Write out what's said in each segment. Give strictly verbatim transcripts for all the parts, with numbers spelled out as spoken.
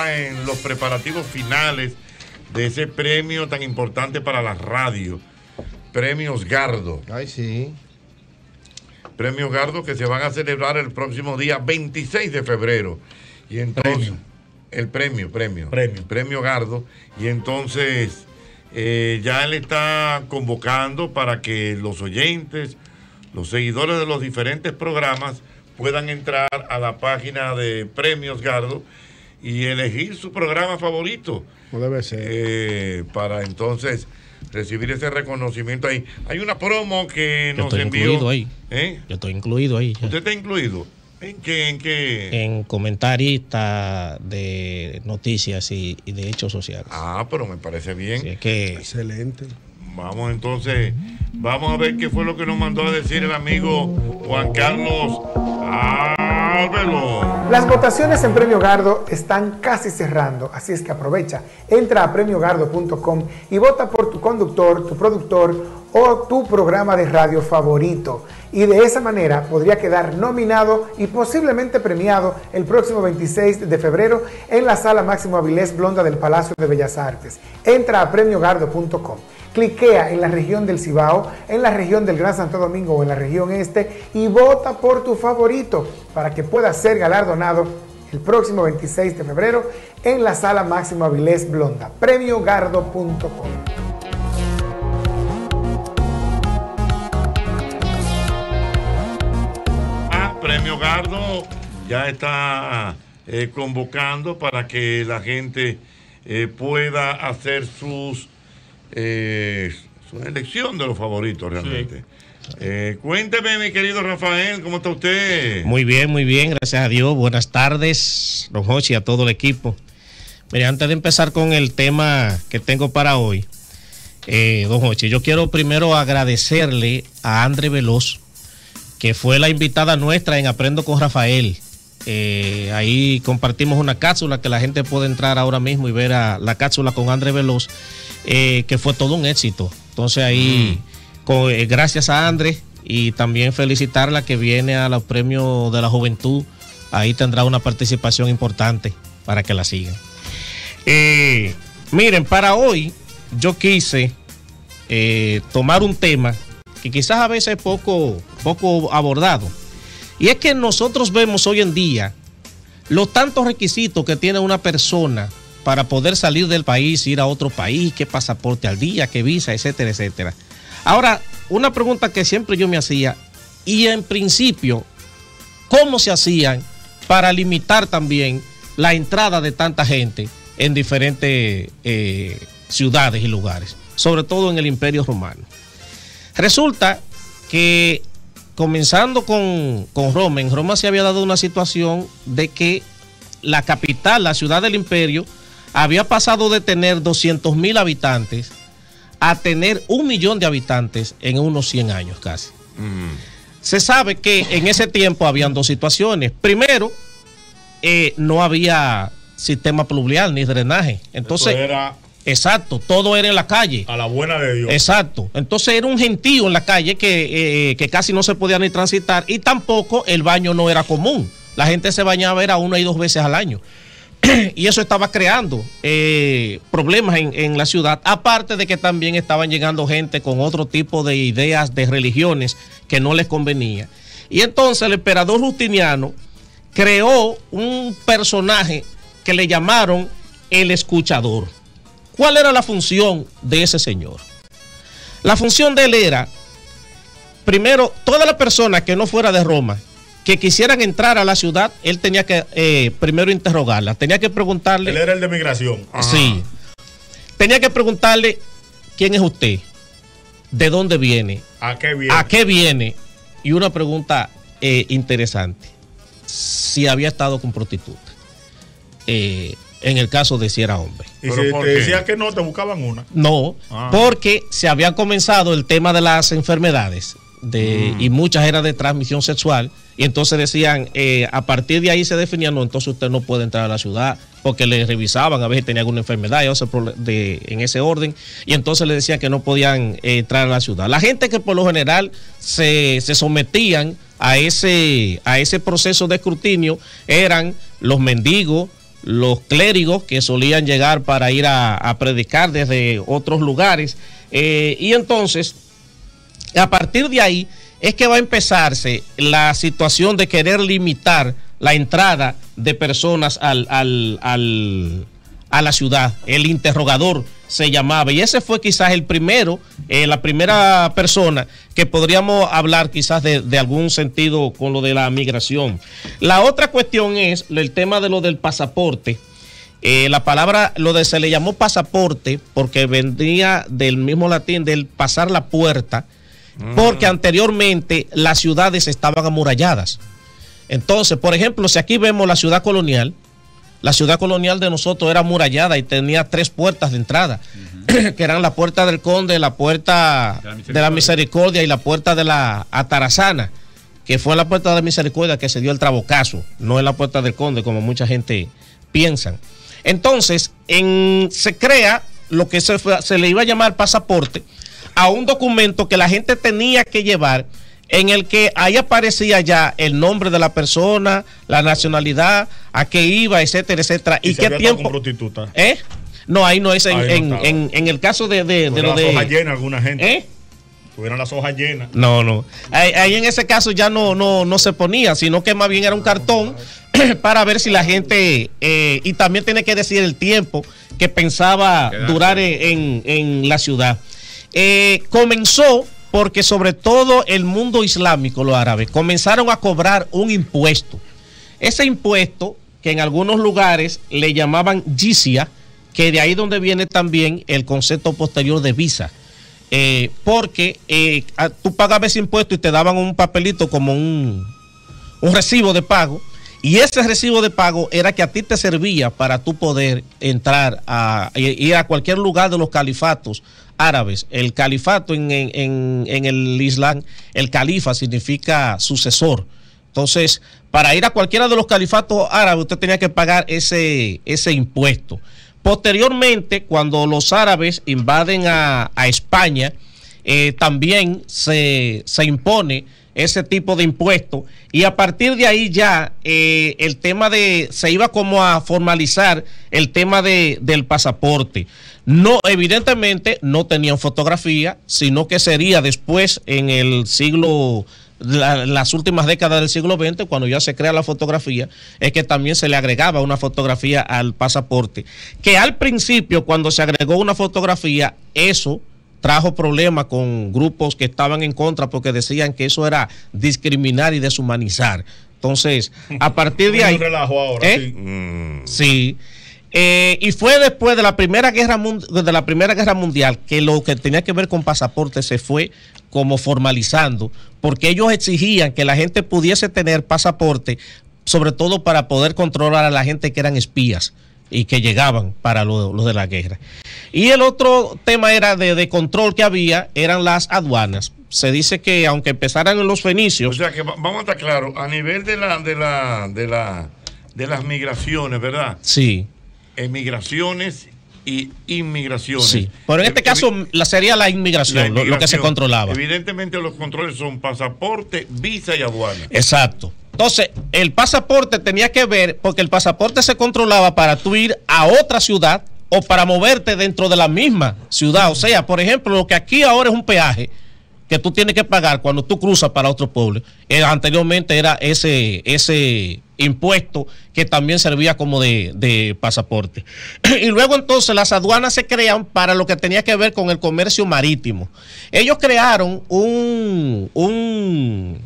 ya en los preparativos finales de ese premio tan importante para la radio, Premios Gardo. Ay, sí. Premios Gardo que se van a celebrar el próximo día veintiséis de febrero. Y entonces, premio. el premio, premio. Premio. Premio Gardo. Y entonces, eh, ya él está convocando para que los oyentes, los seguidores de los diferentes programas puedan entrar a la página de Premios Gardo y elegir su programa favorito. No debe ser. Eh, para entonces recibir ese reconocimiento ahí. Hay una promo que Yo nos estoy envió. incluido ahí. ¿Eh? Yo estoy incluido ahí. ya. ¿Usted está incluido? ¿En qué? ¿En qué? En comentarista de noticias y, y de hechos sociales. Ah, pero me parece bien. Así es que Excelente. Vamos entonces, vamos a ver qué fue lo que nos mandó a decir el amigo Juan Carlos Álvaro. Las votaciones en Premio Gardo están casi cerrando, así es que aprovecha. Entra a premio gardo punto com y vota por tu conductor, tu productor o tu programa de radio favorito. Y de esa manera podría quedar nominado y posiblemente premiado el próximo veintiséis de febrero en la Sala Máximo Avilés Blonda del Palacio de Bellas Artes. Entra a premio gardo punto com. Cliquea en la región del Cibao, en la región del Gran Santo Domingo o en la región este y vota por tu favorito para que pueda ser galardonado el próximo veintiséis de febrero en la Sala Máximo Avilés Blonda. premio gardo punto com. Ah, Premio Gardo ya está eh, convocando para que la gente eh, pueda hacer sus eh, su elección de los favoritos realmente. Sí. Eh, cuénteme, mi querido Rafael, ¿cómo está usted? muy bien, muy bien, gracias a Dios. Buenas tardes, don Jochi, a todo el equipo. Mire, antes de empezar con el tema que tengo para hoy, eh, don Jochi, yo quiero primero agradecerle a Andre Veloz, que fue la invitada nuestra en Aprendo con Rafael. Eh, ahí compartimos una cápsula que la gente puede entrar ahora mismo y ver a la cápsula con Andre Veloz, eh, que fue todo un éxito. Entonces ahí, mm. con, eh, gracias a Andre, y también felicitarla que viene a los premios de la juventud. Ahí tendrá una participación importante para que la sigan. Eh, miren, para hoy yo quise eh, tomar un tema que quizás a veces es poco, poco abordado. Y es que nosotros vemos hoy en día los tantos requisitos que tiene una persona para poder salir del país, ir a otro país, qué pasaporte al día, qué visa, etcétera, etcétera. Ahora, una pregunta que siempre yo me hacía, y en principio, ¿cómo se hacían para limitar también la entrada de tanta gente en diferentes eh, ciudades y lugares, sobre todo en el Imperio Romano? Resulta que comenzando con, con Roma, en Roma se había dado una situación de que la capital, la ciudad del imperio, había pasado de tener doscientos mil habitantes a tener un millón de habitantes en unos cien años casi. Mm. Se sabe que en ese tiempo habían dos situaciones. Primero, eh, no había sistema pluvial ni drenaje. Entonces, Eso era... Exacto, todo era en la calle. A la buena de Dios. Exacto. Entonces era un gentío en la calle que, eh, que casi no se podía ni transitar, y tampoco el baño no era común. La gente se bañaba era una y dos veces al año. Y eso estaba creando eh, problemas en, en la ciudad, aparte de que también estaban llegando gente con otro tipo de ideas de religiones que no les convenía. Y entonces el emperador Justiniano creó un personaje que le llamaron el escuchador. ¿Cuál era la función de ese señor? La función de él era, primero, toda la persona que no fuera de Roma, que quisieran entrar a la ciudad, él tenía que eh, primero interrogarla, tenía que preguntarle... Él era el de migración. Ajá. Sí. Tenía que preguntarle, ¿quién es usted? ¿De dónde viene? ¿A qué viene? ¿A qué viene? Y una pregunta eh, interesante, si había estado con prostituta. Eh... En el caso de si era hombre. Y si te decía que no, te buscaban una. No, ah. porque se había comenzado el tema de las enfermedades de, mm. y muchas eran de transmisión sexual. Y entonces decían, eh, a partir de ahí se definía, no, entonces usted no puede entrar a la ciudad, porque le revisaban a ver si tenía alguna enfermedad y de, en ese orden. Y entonces le decían que no podían eh, entrar a la ciudad. La gente que por lo general se, se sometían a ese, a ese proceso de escrutinio eran los mendigos, los clérigos que solían llegar para ir a, a predicar desde otros lugares. Eh, y entonces, a partir de ahí, es que va a empezarse la situación de querer limitar la entrada de personas al, al, al, a la ciudad. El interrogador se llamaba, y ese fue quizás el primero, eh, la primera persona que podríamos hablar quizás de, de algún sentido con lo de la migración. La otra cuestión es el tema de lo del pasaporte. Eh, la palabra, lo de se le llamó pasaporte porque vendría del mismo latín del pasar la puerta, porque anteriormente las ciudades estaban amuralladas. Entonces, por ejemplo, si aquí vemos la ciudad colonial, la ciudad colonial de nosotros era amurallada y tenía tres puertas de entrada, uh-huh. que eran la puerta del Conde, la puerta de la, de la Misericordia y la puerta de la Atarazana, que fue la puerta de la Misericordia que se dio el trabocazo, no es la puerta del Conde como mucha gente piensa. Entonces, en, se crea lo que se, fue, se le iba a llamar pasaporte a un documento que la gente tenía que llevar, en el que ahí aparecía ya el nombre de la persona, la nacionalidad, a qué iba, etcétera, etcétera, y, y qué tiempo. Con prostituta. ¿Eh? No, ahí no es en, en, no en, en el caso de, de, de lo de. Las hojas llenas, alguna gente. ¿Eh? Tuvieron las hojas llenas. No, no. Ahí, ahí en ese caso ya no, no, no se ponía, sino que más bien era un cartón para ver si la gente. Eh, y también tiene que decir el tiempo que pensaba Quedarse. durar en, en la ciudad. Eh, comenzó porque sobre todo el mundo islámico, los árabes, comenzaron a cobrar un impuesto. Ese impuesto, que en algunos lugares le llamaban jizya, que de ahí donde viene también el concepto posterior de visa. Eh, porque eh, a, tú pagabas ese impuesto y te daban un papelito como un, un recibo de pago. Y ese recibo de pago era que a ti te servía para tú poder entrar a ir a cualquier lugar de los califatos árabes. El califato en, en, en el Islam, el califa significa sucesor. Entonces, para ir a cualquiera de los califatos árabes, usted tenía que pagar ese, ese impuesto. Posteriormente, cuando los árabes invaden a, a España, eh, también se, se impone ese tipo de impuesto, y a partir de ahí ya eh, el tema de, se iba como a formalizar el tema de, del pasaporte. No, evidentemente no tenían fotografía, sino que sería después en el siglo, la, las últimas décadas del siglo veinte, cuando ya se crea la fotografía, es que también se le agregaba una fotografía al pasaporte, que al principio cuando se agregó una fotografía, eso trajo problemas con grupos que estaban en contra porque decían que eso era discriminar y deshumanizar. Entonces, a partir de ahí... Un relajo ahora, ¿eh? Sí. Mm. Sí. Eh, y fue después de la Primera Guerra de la Primera Guerra Mundial que lo que tenía que ver con pasaporte se fue como formalizando, porque ellos exigían que la gente pudiese tener pasaporte, sobre todo para poder controlar a la gente que eran espías y que llegaban para lo, lo de la guerra. Y el otro tema era de, de control que había, eran las aduanas. Se dice que aunque empezaran en los fenicios... O sea que vamos a estar claros, a nivel de la de la de la de las migraciones, ¿verdad? Sí. Emigraciones y inmigraciones. Sí. Pero en este caso la sería la inmigración, la inmigración, lo que se controlaba. Evidentemente los controles son pasaporte, visa y aduana. Exacto. Entonces, el pasaporte tenía que ver, porque el pasaporte se controlaba para tú ir a otra ciudad o para moverte dentro de la misma ciudad. O sea, por ejemplo, lo que aquí ahora es un peaje que tú tienes que pagar cuando tú cruzas para otro pueblo, eh, anteriormente era ese, ese impuesto que también servía como de, de pasaporte. Y luego entonces las aduanas se crean para lo que tenía que ver con el comercio marítimo. Ellos crearon un... un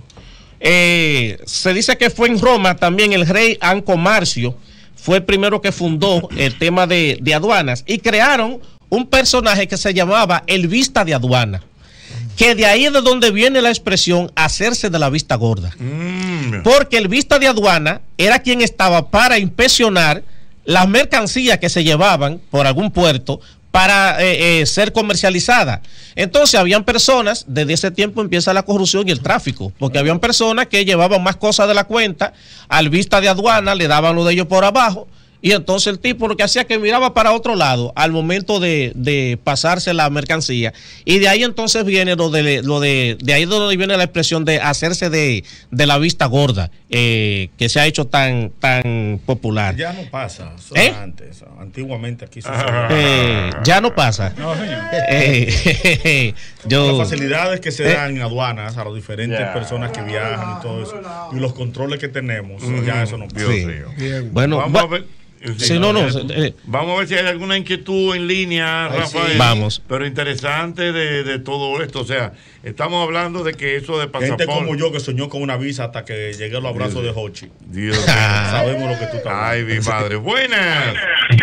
Eh, se dice que fue en Roma también el rey Anco Marcio, fue el primero que fundó el tema de, de aduanas, y crearon un personaje que se llamaba el vista de aduana, que de ahí es de donde viene la expresión hacerse de la vista gorda, mm. porque el vista de aduana era quien estaba para inspeccionar las mercancías que se llevaban por algún puerto para eh, eh, ser comercializada. Entonces habían personas, desde ese tiempo empieza la corrupción y el tráfico, porque habían personas que llevaban más cosas de la cuenta, al vista de aduana le daban lo de ellos por abajo Y entonces el tipo lo que hacía es que miraba para otro lado al momento de, de pasarse la mercancía. Y de ahí entonces viene lo de, lo de, de ahí donde viene la expresión de hacerse de, de la vista gorda, eh, que se ha hecho tan, tan popular. Ya no pasa, eso ¿Eh? era antes. Antiguamente aquí se Ah. Eh, ya no pasa. No, señor. Eh, yo, Las facilidades que se eh. dan en aduanas a las diferentes Ya. personas que viajan y todo eso, y los controles que tenemos, ya eso no pasa. Dios Sí. mío. bueno, Vamos va- a ver. Sí, no, no, eh, Vamos a ver si hay alguna inquietud en línea, Ay, Rafael. sí. Vamos. Pero interesante de, de todo esto. O sea, estamos hablando de que eso de Gente pasaporte. como yo que soñó con una visa hasta que llegué a los abrazos de Hochi. Dios mío. Sabemos lo que tú estás Ay, hablando. mi madre. Buenas.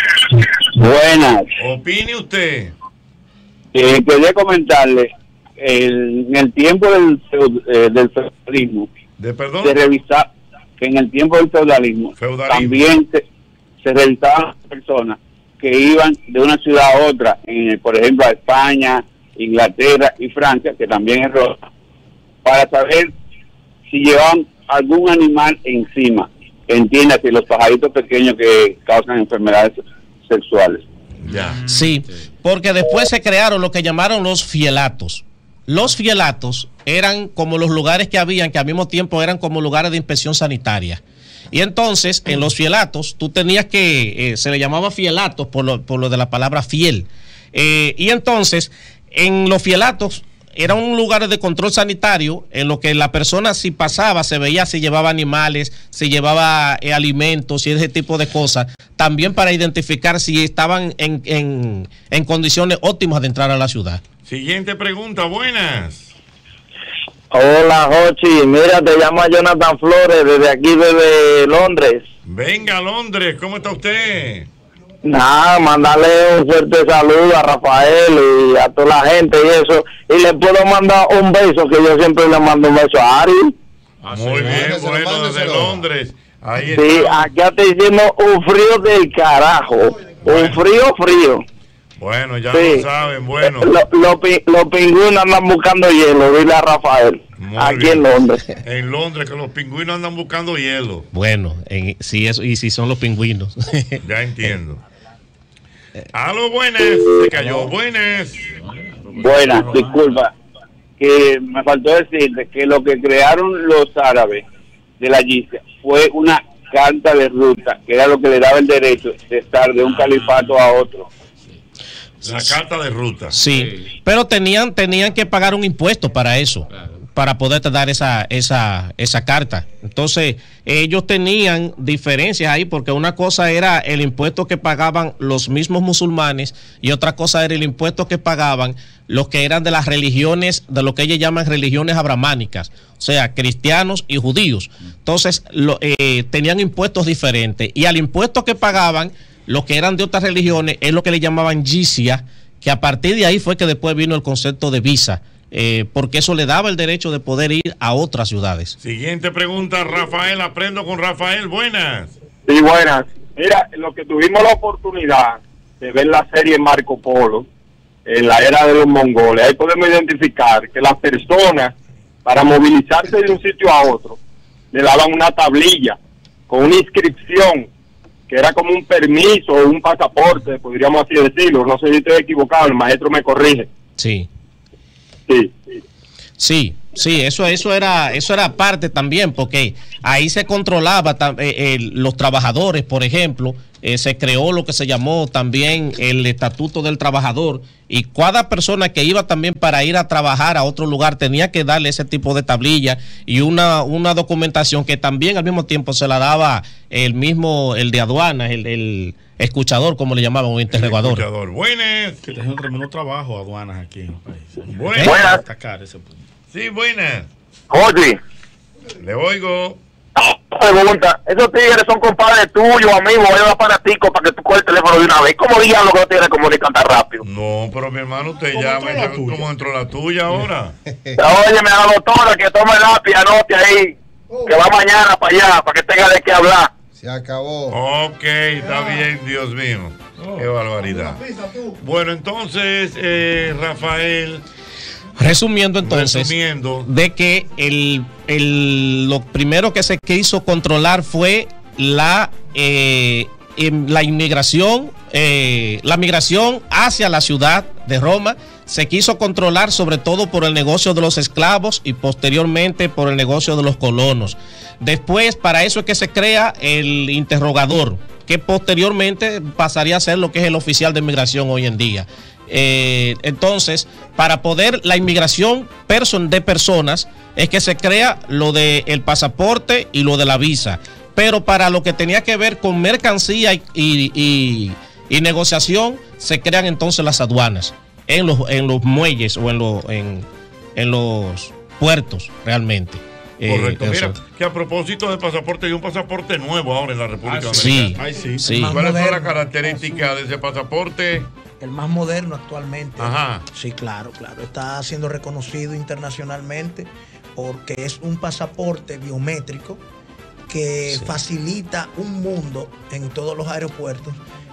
Buenas. Opine usted. Eh, quería comentarle, el- en el tiempo del, feud- eh, del feudalismo, De perdón. se revisaba que en el tiempo del feudalismo, Feudalismo. también se, se revisaban personas que iban de una ciudad a otra, en, por ejemplo a España, Inglaterra y Francia, que también es roja, para saber si llevaban algún animal encima. Entiéndase, los pajaritos pequeños que causan enfermedades sexuales. Ya. sí, porque después se crearon lo que llamaron los fielatos. Los fielatos eran como los lugares que habían, que al mismo tiempo eran como lugares de inspección sanitaria. Y entonces, en los fielatos, tú tenías que, eh, se le llamaba fielatos por lo, por lo de la palabra fiel. Eh, y entonces, en los fielatos, eran un lugar de control sanitario en lo que la persona si pasaba, se veía si llevaba animales, si llevaba eh, alimentos y ese tipo de cosas, también para identificar si estaban en, en, en condiciones óptimas de entrar a la ciudad. Siguiente pregunta. Buenas. Hola, Jochi. Mira, te llamo Jonathan Flores desde aquí, desde Londres. Venga, Londres. ¿Cómo está usted? Nada, mandarle un fuerte saludo a Rafael y a toda la gente y eso. Y le puedo mandar un beso, que yo siempre le mando un beso a Ari. Muy bien, mándeselo, bueno, desde mándeselo. Londres. Ahí Sí, está. aquí está diciendo un frío del carajo. Un frío, frío. Bueno, ya Sí. lo saben. Bueno, Los lo, pi- los pingüinos andan buscando hielo, dile a Rafael. Muy aquí bien. en Londres. en Londres que los pingüinos andan buscando hielo. Bueno, en, si eso, y si son los pingüinos. Ya entiendo. Aló, buenas. Se cayó. Buenas. Buenas, disculpa. Que me faltó decirte que lo que crearon los árabes de la yihad fue una carta de ruta, que era lo que le daba el derecho de estar de un califato a otro. La carta de ruta. Sí, pero tenían, tenían que pagar un impuesto para eso, para poderte dar esa, esa, esa carta. Entonces, ellos tenían diferencias ahí, porque una cosa era el impuesto que pagaban los mismos musulmanes y otra cosa era el impuesto que pagaban los que eran de las religiones, de lo que ellos llaman religiones abramánicas, o sea, cristianos y judíos. Entonces, lo, eh, tenían impuestos diferentes y al impuesto que pagaban los que eran de otras religiones es lo que le llamaban jizya, que a partir de ahí fue que después vino el concepto de visa, eh, porque eso le daba el derecho de poder ir a otras ciudades. Siguiente pregunta, Rafael. Aprendo con Rafael. Buenas. Sí, buenas. Mira, lo que tuvimos la oportunidad de ver la serie Marco Polo, en la era de los mongoles, ahí podemos identificar que las personas, para movilizarse de un sitio a otro, le daban una tablilla con una inscripción que era como un permiso o un pasaporte, podríamos así decirlo. No sé si estoy equivocado, el maestro me corrige. Sí. Sí. Sí, sí, eso, eso era, eso era parte también, porque ahí se controlaba tam- eh, eh, los trabajadores, por ejemplo, eh, se creó lo que se llamó también el Estatuto del Trabajador, y cada persona que iba también para ir a trabajar a otro lugar tenía que darle ese tipo de tablilla y una, una documentación que también al mismo tiempo se la daba el mismo, el de aduanas, el, el escuchador, como le llamaban, o interrogador. Escuchador. Buenas. Que está haciendo un tremendo trabajo aduanas aquí en el país. Buenas. Buenas. Destacar ese punto. Sí, buenas. Oye, Le oigo. pregunta, esos tigres son compadres tuyos, amigos, ellos para ti, para que tú coges el teléfono de una vez. ¿Cómo diablos que no tienes comunican tan rápido? No, pero mi hermano, usted ¿Cómo ya entró me la llegó tuya? como entró la tuya ahora. Oye, me da la doctora que tome el lápiz, anote ahí, que va mañana para allá, para que tenga de qué hablar. Se acabó. Ok, está bien, Dios mío. Qué barbaridad. Bueno, entonces, eh, Rafael, Resumiendo entonces, resumiendo, de que el, el, lo primero que se quiso controlar fue la, eh, la inmigración, eh, la migración hacia la ciudad de Roma se quiso controlar sobre todo por el negocio de los esclavos y posteriormente por el negocio de los colonos. Después, para eso es que se crea el interrogador, que posteriormente pasaría a ser lo que es el oficial de inmigración hoy en día. Eh, entonces, para poder la inmigración person de personas es que se crea lo del pasaporte y lo de la visa. Pero para lo que tenía que ver con mercancía y, y, y, y negociación, se crean entonces las aduanas en los, en los muelles o en, lo, en, en los puertos realmente. Correcto. Eh, Mira, que a propósito del pasaporte, hay un pasaporte nuevo ahora en la República ah, sí. Dominicana. Ay, sí. Sí. ¿Cuáles son las características de ese pasaporte? El más moderno actualmente. Ajá. Sí, claro, claro. Está siendo reconocido internacionalmente porque es un pasaporte biométrico que sí. facilita un mundo en todos los aeropuertos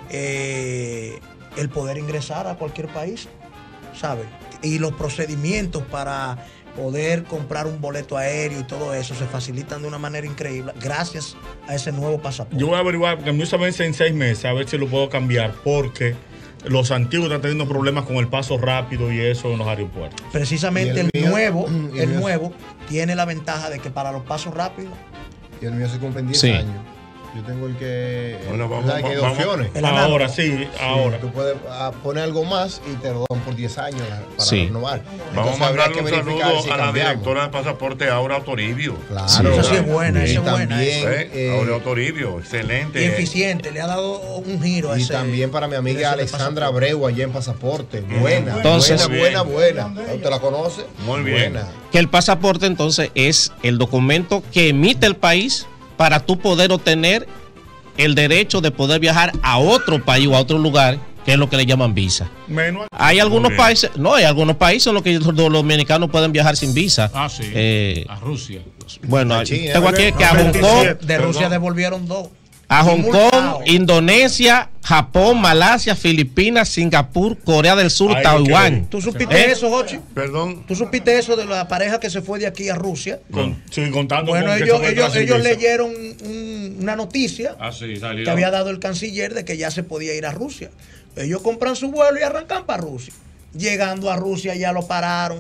eh, el poder ingresar a cualquier país, ¿sabes? Y los procedimientos para poder comprar un boleto aéreo y todo eso se facilitan de una manera increíble gracias a ese nuevo pasaporte. Yo voy a averiguar, porque a mí se vence en seis meses, a ver si lo puedo cambiar, porque los antiguos están teniendo problemas con el paso rápido y eso en los aeropuertos. Precisamente el, el mío, nuevo, el el mío. nuevo tiene la ventaja de que para los pasos rápidos. Y el mío se cumple en diez Sí. años. Yo tengo el que. Bueno, vamos, ¿sabes que hay vamos, opciones? El Ahora análogo. sí, ahora. Tú puedes ah, poner algo más y te lo dan por diez años para Sí. renovar. Vamos Entonces, a habría mandarle un que verificar saludo si a la cambiamos. directora de pasaporte, Aura Toribio. Claro. Sí. Esa sí es buena, Y esa es buena. también, ¿Eh? eh, Aura Toribio, excelente. Y eficiente, le ha dado un giro a Y ese. también para mi amiga ese Alexandra pasaporte. Abreu allá en Pasaporte. Buena, Entonces- buena, buena, buena. ¿Usted la conoce? Muy bien. Buena. Que el pasaporte entonces es el documento que emite el país para tú poder obtener el derecho de poder viajar a otro país o a otro lugar, que es lo que le llaman visa. Menos. Hay algunos bien. países, no, hay algunos países en los que los, los dominicanos pueden viajar sin visa. Ah, sí. Eh, a Rusia. bueno, A China, tengo aquí que a Hong Kong, veintisiete. De Rusia Perdón. devolvieron dos. a Hong Multado. Kong, Indonesia, Japón, Malasia, Filipinas, Singapur, Corea del Sur, Ay, Taiwán. ¿Tú supiste ¿Eh? eso, Jochi? Perdón. ¿Tú supiste eso de la pareja que se fue de aquí a Rusia? Con, sí, contando Bueno, con que ellos, se fue ellos, tras ellos visa. leyeron un- una noticia Ah, sí, salió. que había dado el canciller de que ya se podía ir a Rusia. Ellos compran su vuelo y arrancan para Rusia. Llegando a Rusia ya lo pararon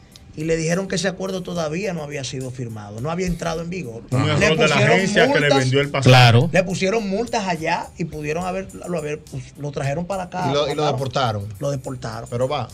y le dijeron que ese acuerdo todavía no había sido firmado, no había entrado en vigor. Un Le error de la pusieron agencia que le multas, vendió el pasaporte. Claro. le pusieron multas allá y pudieron haber, lo, haber, pues, lo trajeron para acá. Y lo, y lo mataron. deportaron. Lo deportaron. Pero va.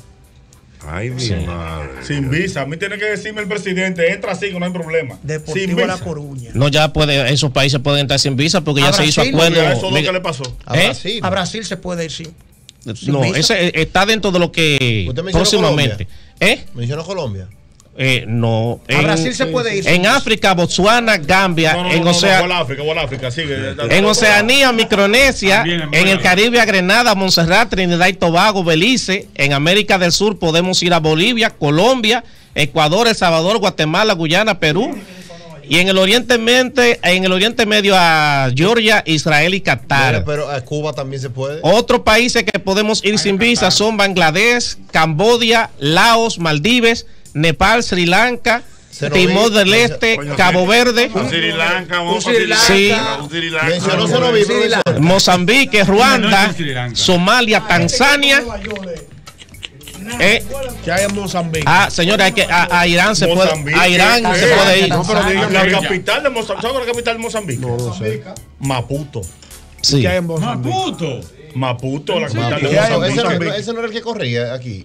Ay, mi Sí. madre. Sin visa. A mí tiene que decirme el presidente, entra así, que no hay problema. Sin Deportivo La visa. Coruña. No, ya puede, esos países pueden entrar sin visa porque ya A se hizo Brasil, acuerdo. Ya, eso es lo Mira, que le pasó. A ¿Eh? Brasil. A Brasil se puede ir sin. sin no, visa. ese eh, está dentro de lo que ¿Usted mencionó próximamente. ¿Eh? Mencionó Colombia. Eh, no. A En, Brasil se puede ir. en África, Botswana, Gambia, No, no, en, no, no, Ocea- no, igual África, igual África, sigue. en Oceanía, Micronesia, También en en el Bolivia. Caribe a Grenada, Montserrat, Trinidad y Tobago, Belice. En América del Sur podemos ir a Bolivia, Colombia, Ecuador, El Salvador, Guatemala, Guyana, Perú. Y en el Oriente Medio, en el Oriente Medio a Georgia, Israel y Qatar. Mira, pero a Cuba también se puede. Otros países que podemos ir sin visa son Bangladesh, Camboya, Laos, Maldivas, Nepal, Sri Lanka, Se nos Timor vi- del Este, Coño, Cabo sí. Verde, A Sri Lanka, vamos Un a Sri Lanka. Sí. Un Sri Lanka. Mencionó se lo vi, profesor. Mozambique, No, Ruanda, no es Sri Lanka. Somalia, Tanzania. Eh, ¿Qué hay en Mozambique? ah, señores, hay que, a, a Irán se puede, Mozambique. a Irán ¿Qué? se puede ir. No, pero diga- La capital de Mozambique. ¿Sabes cuál es la capital de Mozambique? No lo sé. Maputo. Sí. ¿Qué hay en Mozambique? ¡Maputo! Maputo, la capital Maputo. de Ese, no, Mozambique. ese no era el que corría aquí.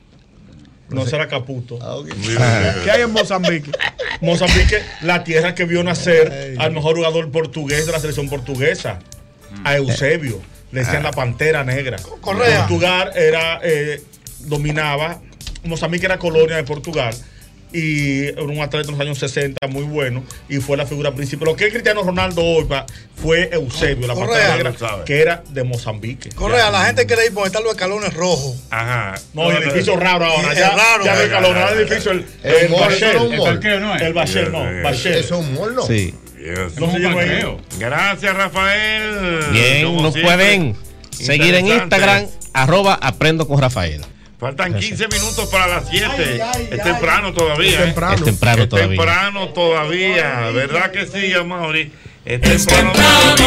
No será Caputo. Ah, ok. ¿Qué hay en Mozambique? Mozambique, la tierra que vio nacer al mejor jugador portugués de la selección portuguesa, a Eusebio. Le decían la pantera negra. Correa. Portugal era, eh, dominaba, Mozambique era colonia de Portugal. Y era un atleta en los años sesenta muy bueno y fue la figura principal. Lo que es Cristiano Ronaldo hoy pa, fue Eusebio, la Correa. pantera negra, Sabe. que era de Mozambique. Correa, la gente quiere ir por estar los escalones rojos. Ajá. No, el edificio raro ahora. Es Ya, raro. ya no hay calor, ahora el edificio, el, El el mall, Bachel. eso no es un El mall. parqueo no es. El Bachel, no, Yes, Bachel. Eso es un mall, ¿no? Sí. Yes. No se llama ahí. parqueo. Gracias, Rafael. Bien, Como nos siempre, pueden seguir en interesante. Instagram, arroba aprendo con Rafael. Faltan quince minutos para las siete. Ay, ay, Es ay. temprano todavía. Es ¿eh? temprano. Es temprano Es todavía. temprano todavía. ¿Verdad que sí, Amaury? Es temprano todavía.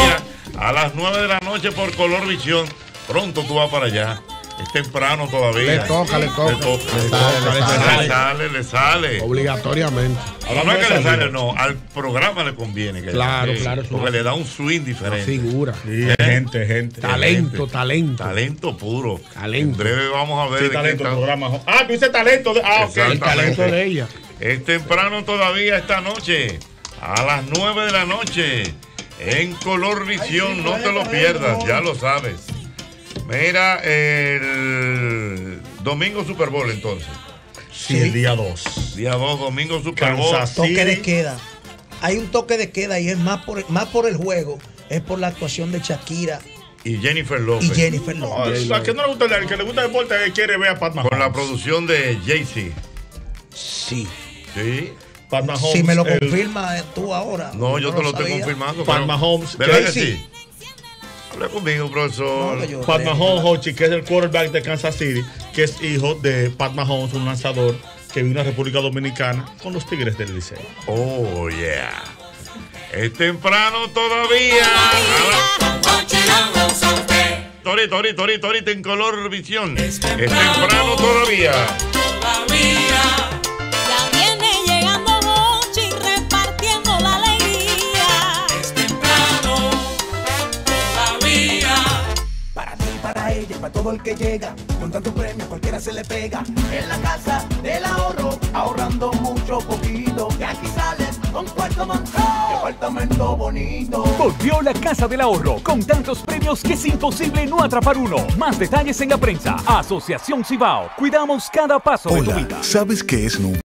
a las nueve de la noche por Color Visión. Pronto tú vas para allá. Es temprano todavía. Le toca, le toca. Le toca. Le Le sale, toca. le Le sale. sale, le sale. Obligatoriamente. No es que le sale, no. Al programa le conviene. Que Claro, sí, claro. Porque le da un swing diferente. Figura. Sí, gente, gente. Talento, Gente. talento. Talento puro. Talento. En breve vamos a ver. Sí, de talento qué el está- programa. Ah, tú dices talento. De... Ah, ok. El talento de ella. Es temprano todavía esta noche. A las nueve de la noche. En Color Visión. No te lo pierdas. Ya lo sabes. Mira, el domingo Super Bowl entonces. Sí, el día dos. Día dos, domingo Super Bowl. Kansas Toque de City. queda. Hay un toque de queda y es más por, más por el juego, es por la actuación de Shakira Y Jennifer López. y Jennifer Ah, López. ¿a qué no le gusta el que le gusta el deporte? Él quiere ver a Pat Mahomes. Con la producción de Jay-Z. Sí. Sí. Pat Mahomes. Si me lo el- confirmas tú ahora. No, yo te lo estoy sabía. confirmando. Pat pero- Mahomes. ¿Verdad que Jay-Z. sí? Habla conmigo, profesor. No, yo- Pat Mahomes, Hochi, que es el quarterback de Kansas City, que es hijo de Pat Mahomes, un lanzador que vino a República Dominicana con los Tigres del Liceo. Oh, yeah. Es temprano todavía. Torito, ahorita, ahorita, ahorita en Color Visión. Es temprano todavía. Ya viene llegando Hochi repartiendo la alegría. Es temprano todavía. Para ti, para ella, para todo el que llega, con tantos premios cualquiera se le pega. En la casa del ahorro, ahorrando mucho poquito. Y aquí sales con Puerto Montt, departamento bonito. Volvió la Casa del Ahorro con tantos premios que es imposible no atrapar uno. Más detalles en la prensa. Asociación Cibao. Cuidamos cada paso de tu Hola, vida. ¿sabes qué es Nubia?